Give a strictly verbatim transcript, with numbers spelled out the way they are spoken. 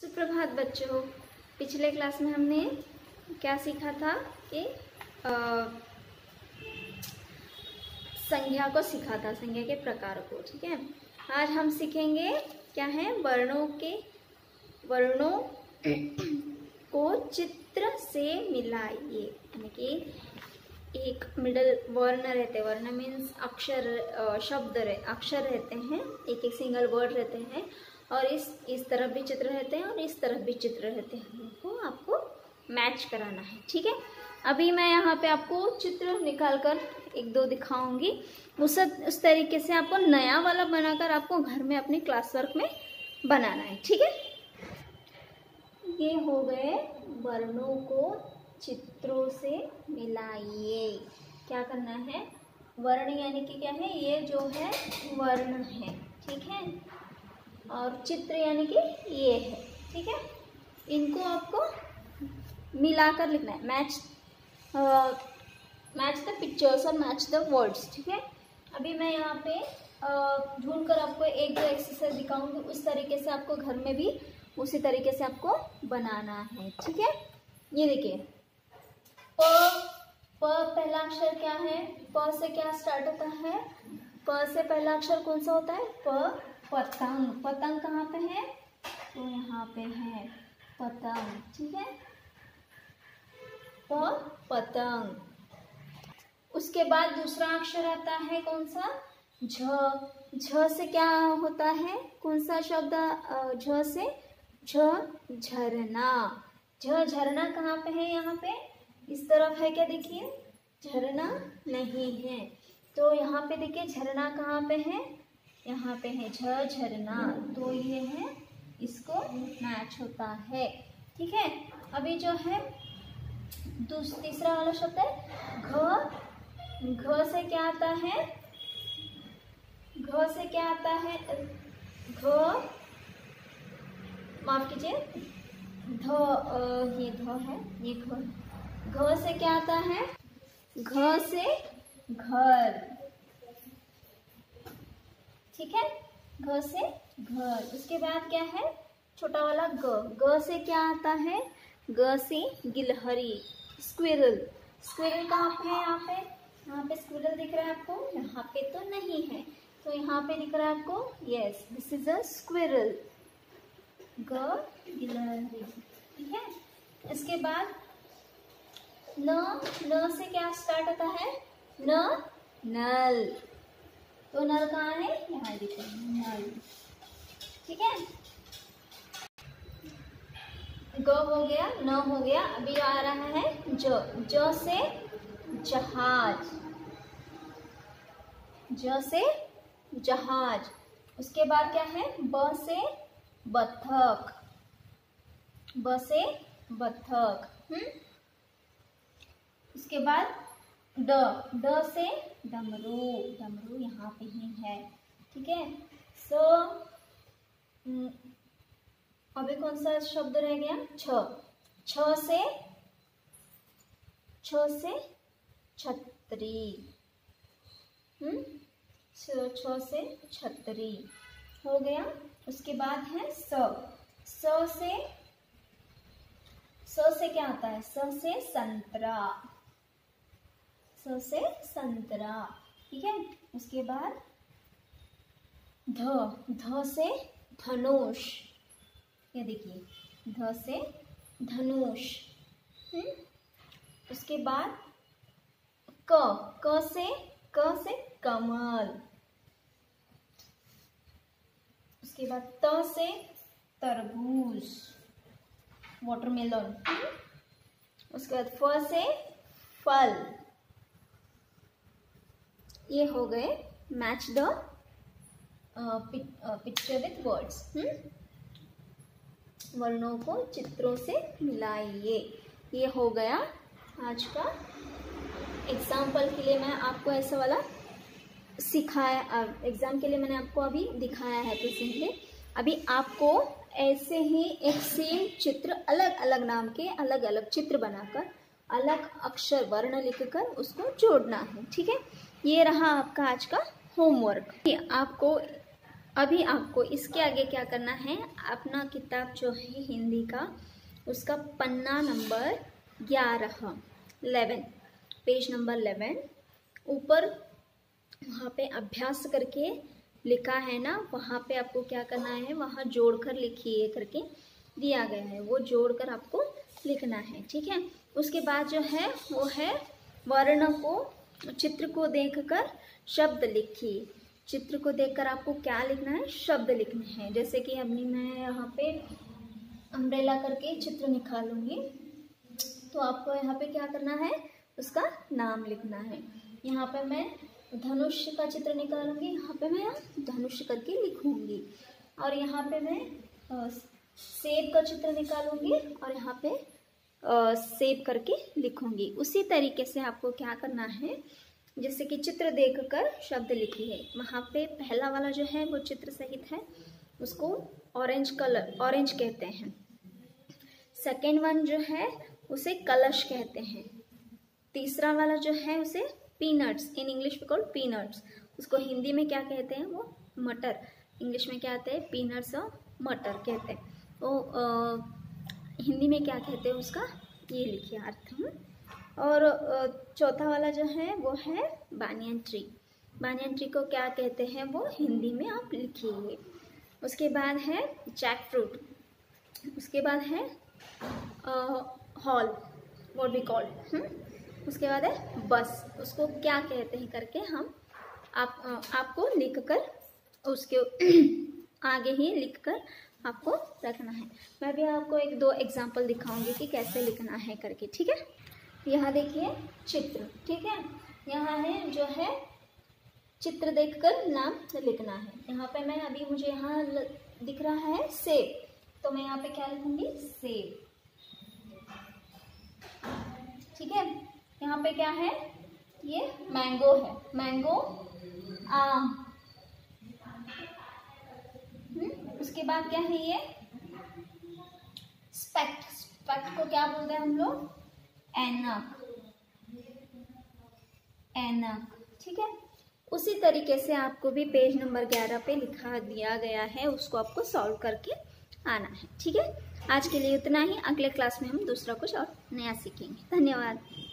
सुप्रभात बच्चों। पिछले क्लास में हमने क्या सीखा था कि आ, संज्ञा को सीखा था, संज्ञा के प्रकार को। ठीक है, आज हम सीखेंगे क्या है, वर्णों के वर्णों को चित्र से मिलाइए। यानी कि एक मिडल वर्ण रहते, वर्ण मीन्स अक्षर, शब्द रहे, अक्षर रहते हैं, एक एक सिंगल वर्ड रहते हैं, और इस इस तरफ भी चित्र रहते हैं और इस तरफ भी चित्र रहते हैं, उनको आपको मैच कराना है। ठीक है, अभी मैं यहाँ पे आपको चित्र निकाल कर एक दो दिखाऊंगी, उस उस तरीके से आपको नया वाला बनाकर आपको घर में अपने क्लास वर्क में बनाना है। ठीक है, ये हो गए वर्णों को चित्रों से मिलाइए। क्या करना है, वर्ण यानी कि क्या है, ये जो है वर्ण है, ठीक है, और चित्र यानी कि ये है। ठीक है, इनको आपको मिलाकर लिखना है, मैच मैच द पिक्चर्स और मैच द वर्ड्स। ठीक है, अभी मैं यहाँ पे ढूंढ कर आपको एक दो एक्सरसाइज दिखाऊंगी, उस तरीके से आपको घर में भी उसी तरीके से आपको बनाना है। ठीक है, ये देखिए, प प पहला अक्षर क्या है, प से क्या स्टार्ट होता है, प से पहला अक्षर कौन सा होता है, प, पतंग। पतंग कहाँ पे है, तो यहाँ पे है पतंग। ठीक है, प पतंग। उसके बाद दूसरा अक्षर आता है कौन सा, झ। झ से क्या होता है, कौन सा शब्द, झ से झ झरना। झ झरना कहाँ पे है, यहाँ पे इस तरफ है क्या, देखिए झरना नहीं है, तो यहाँ पे देखिए झरना कहाँ पे है, यहाँ पे है झ झरना, तो ये है, इसको मैच होता है। ठीक है, अभी जो है तीसरा वाला शब्द है घ। घ से क्या आता है, घ से क्या आता है, घ माफ कीजिए, ध, ये ध है, ये घ। घ से क्या आता है, घ से घर। ठीक है, घ से घर। उसके बाद क्या है, छोटा वाला ग। ग से क्या आता है, ग से गिलहरी, स्क्विरल। स्क्विरल कहाँ पे है, यहाँ पे यहाँ पे स्क्विरल दिख रहा है आपको, यहाँ पे तो नहीं है, तो यहाँ पे दिख रहा है आपको, yes this is a squirrel, ग गिलहरी। ठीक है, इसके बाद न। न से क्या स्टार्ट होता है, न नल, तो नल कहाँ है, यहाँ दिख रहा है नल। ठीक है, ग हो गया, न हो गया, अभी आ रहा है ज। ज से जहाज, ज से जहाज। उसके बाद क्या है, ब से बत्तख, ब से बत्तख। हम्म उसके बाद ड। ड से डमरू, डमरू यहाँ पे ही है। ठीक है, सो अभी कौन सा शब्द रह गया, छ। छ से छ से छतरी। हम्म छ से छतरी हो गया। उसके बाद है स। स से स से क्या आता है, स से संतरा, स से संतरा। ठीक है, उसके बाद ध। ध से धनुष, ये देखिए ध से धनुष। हम्म उसके बाद क। क से क से कमल। उसके बाद त से तरबूज, वाटरमेलन। उसके बाद फ से फल। ये हो गए match the picture with words. वर्णों को चित्रों से मिलाइए, ये हो गया आज का। एग्जाम्पल के लिए मैं आपको ऐसा वाला सिखाया, एग्जाम के लिए मैंने आपको अभी दिखाया है प्रेजेंटली। अभी आपको ऐसे ही एक सेम चित्र, अलग अलग नाम के अलग अलग चित्र बनाकर, अलग अक्षर वर्ण लिखकर उसको जोड़ना है। ठीक है, ये रहा आपका आज का होमवर्क। आपको अभी आपको इसके आगे क्या करना है, अपना किताब जो है हिंदी का, उसका पन्ना नंबर ग्यारह, इलेवन, पेज नंबर इलेवन, ऊपर वहाँ पे अभ्यास करके लिखा है ना, वहाँ पे आपको क्या करना है, वहाँ जोड़कर लिखिए करके दिया गया है, वो जोड़कर आपको लिखना है, ठीक है। उसके बाद जो है वो है वर्ण को, चित्र को देखकर शब्द लिखिए। चित्र को देखकर आपको क्या लिखना है, शब्द लिखने हैं। जैसे कि अभी मैं यहाँ पे अम्ब्रेला करके चित्र निकालूंगी, तो आपको यहाँ पे क्या करना है, उसका नाम लिखना है। यहाँ पे मैं धनुष का चित्र निकालूंगी, यहाँ पे मैं धनुष करके लिखूंगी, और यहाँ पे मैं सेब का चित्र निकालूंगी और यहाँ पे सेब करके लिखूंगी। उसी तरीके से आपको क्या करना है, जैसे कि चित्र देखकर शब्द लिखिए। वहाँ पे पहला वाला जो है वो चित्र सहित है, उसको ऑरेंज कलर, ऑरेंज कहते हैं। सेकेंड वन जो है उसे कलश कहते हैं। तीसरा वाला जो है उसे पीनट्स, इन इंग्लिश में कॉल्ड पीनट्स, उसको हिंदी में क्या कहते हैं, वो मटर, इंग्लिश में क्या कहते हैं, पीनट्स और मटर कहते हैं। वो आ, हिंदी में क्या कहते हैं उसका, ये लिखिए अर्थ हम। और चौथा वाला जो है वो है बानियन ट्री। बानियन ट्री को क्या कहते हैं वो हिंदी में आप लिखिए। उसके बाद है जैक फ्रूट, उसके बाद है हॉल, व्हाट वी कॉल, उसके बाद है बस, उसको क्या कहते हैं करके हम आप आपको लिखकर उसके आगे ही लिखकर आपको रखना है। मैं भी आपको एक दो एग्जांपल दिखाऊंगी कि कैसे लिखना है करके, ठीक है। यहाँ देखिए चित्र, ठीक है, यहाँ है जो है चित्र देखकर नाम लिखना है। यहाँ पे मैं अभी मुझे यहाँ दिख रहा है सेब, तो मैं यहाँ पे क्या लिखूंगी, सेब, ठीक है। यहाँ पे क्या है, ये मैंगो है, मैंगो, आम। उसके बाद क्या है, ये स्पेक्ट, स्पेक्ट को क्या बोलते हैं हम लोग, ऐनक, ऐनक, ठीक है। उसी तरीके से आपको भी पेज नंबर ग्यारह पे लिखा दिया गया है, उसको आपको सॉल्व करके आना है, ठीक है। आज के लिए इतना ही, अगले क्लास में हम दूसरा कुछ और नया सीखेंगे। धन्यवाद।